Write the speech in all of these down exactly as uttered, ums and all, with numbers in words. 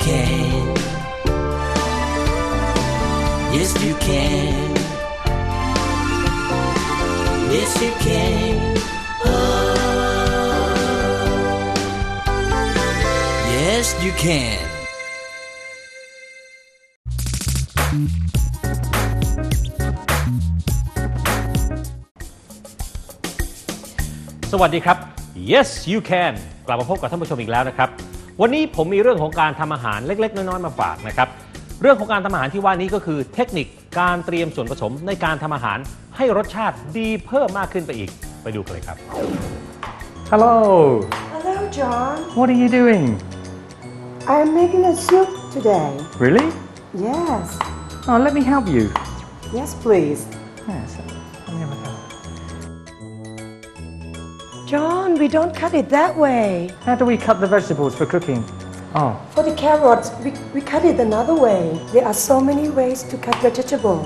can. Yes, you can. Yes, you can. Oh. Yes, you can. สวัสดีครับ Yes you can กลับมาพบกับท่านผู้ชมอีกแล้วนะครับวันนี้ผมมีเรื่องของการทำอาหารเล็กๆน้อยๆมาฝากนะครับเรื่องของการทำอาหารที่ว่านี้ก็คือเทคนิคการเตรียมส่วนผสมในการทำอาหารให้รสชาติดีเพิ่มมากขึ้นไปอีกไปดูกันเลยครับ Hello. Hello, John. What are you doing? I am making a soup today. Really? Yes. Oh, let me help you. Yes, please. Yes. Let me have a go. John, we don't cut it that way. How do we cut the vegetables for cooking? Oh, For the carrots, we, we cut it another way. There are so many ways to cut vegetable.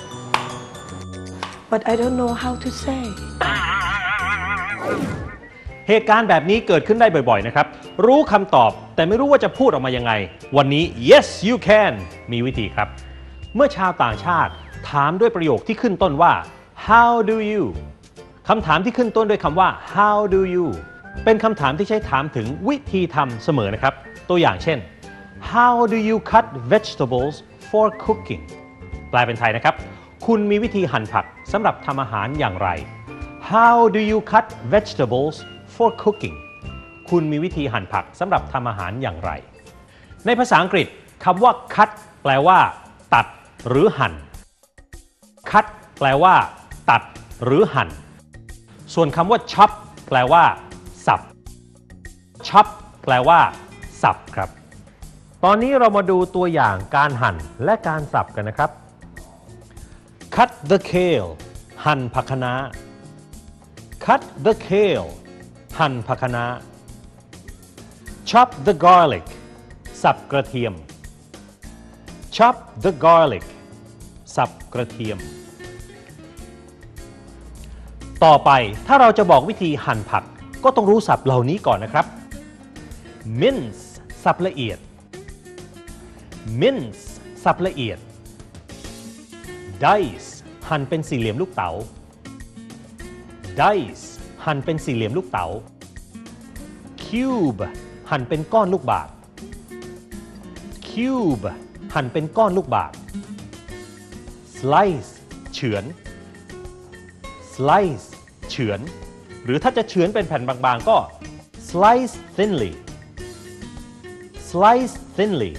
But I don't know how to say. เหตุการณ์แบบนี้เกิดขึ้นได้บ่อยๆนะครับรู้คำตอบแต่ไม่รู้ว่าจะพูดออกมายังไงวันนี้ Yes you can มีวิธีครับเมื่อชาวต่างชาติถามด้วยประโยคที่ขึ้นต้นว่า How do you คำถามที่ขึ้นต้นด้วยคำว่า How do you เป็นคำถามที่ใช้ถามถึงวิธีทำเสมอนะครับตัวอย่างเช่น How do you cut vegetables for cooking แปลเป็นไทยนะครับคุณมีวิธีหั่นผักสำหรับทำอาหารอย่างไร How do you cut vegetables for cooking คุณมีวิธีหั่นผักสำหรับทำอาหารอย่างไรในภาษาอังกฤษคำว่า cut แปลว่าตัดหรือหั่น cut แปลว่าตัดหรือหั่นส่วนคำว่า chop แปลว่าสับ chop แปลว่าสับครับตอนนี้เรามาดูตัวอย่างการหั่นและการสับกันนะครับ cut the kale หั่นผักคะน้า cut the kale หั่นผักคะน้า chop the garlic สับกระเทียม chop the garlic สับกระเทียมต่อไปถ้าเราจะบอกวิธีหั่นผักก็ต้องรู้ศัพท์เหล่านี้ก่อนนะครับ mince สับละเอียด mince สับละเอียด dice หั่นเป็นสี่เหลี่ยมลูกเต๋า dice หั่นเป็นสี่เหลี่ยมลูกเต๋า cube หั่นเป็นก้อนลูกบาศก์ cube หั่นเป็นก้อนลูกบาศก์ slice เฉือน slice เฉือนหรือถ้าจะเฉือนเป็นแผ่นบางๆก็ slice thinly slice thinly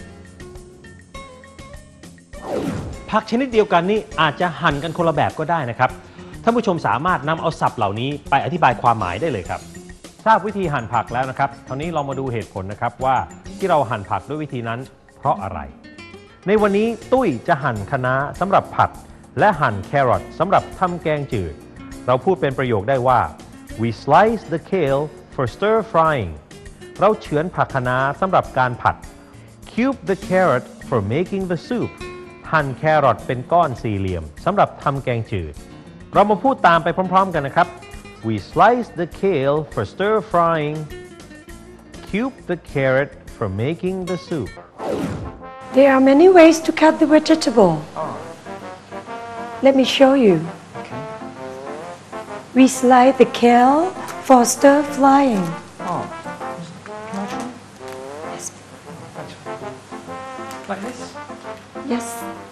ผักชนิดเดียวกันนี้อาจจะหั่นกันคนละแบบก็ได้นะครับท่านผู้ชมสามารถนำเอาศัพท์เหล่านี้ไปอธิบายความหมายได้เลยครับทราบวิธีหั่นผักแล้วนะครับคราวนี้เรามาดูเหตุผลนะครับว่าที่เราหั่นผักด้วยวิธีนั้นเพราะอะไรในวันนี้ตุ้ยจะหั่นคะน้าสำหรับผัดและหั่นแครอทสำหรับทำแกงจืดเราพูดเป็นประโยคได้ว่า we slice the kale for stir frying เราเฉือนผักคะน้าสำหรับการผัด cube the carrot for making the soup หั่นแครอทเป็นก้อนสี่เหลี่ยมสำหรับทำแกงจืดเรามาพูดตามไปพร้อมๆกันนะครับ we slice the kale for stir frying cube the carrot for making the soup There are many ways to cut the vegetable. Let me show you. okay. We slice the kale for stir frying. Oh, can I try? Yes. Thanks. Like this? Yes.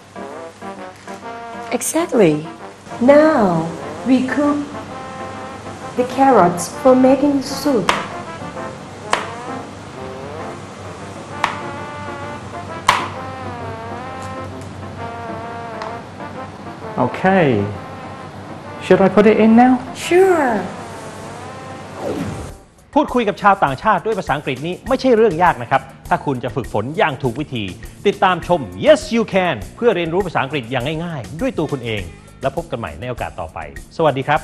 Exactly. Now we cook the carrots for making soup. Okay. Should I put it in now? Sure. พูดคุยกับชาวต่างชาติด้วยภาษาอังกฤษนี้ไม่ใช่เรื่องยากนะครับถ้าคุณจะฝึกฝนอย่างถูกวิธีติดตามชม Yes you can เพื่อเรียนรู้ภาษาอังกฤษอย่างง่ายๆด้วยตัวคุณเองแล้วพบกันใหม่ในโอกาสต่อไปสวัสดีครับ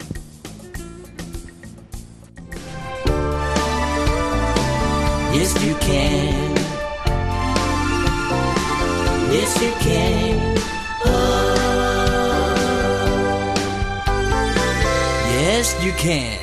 Yes you can. Yes you can. Oh. Yes you can.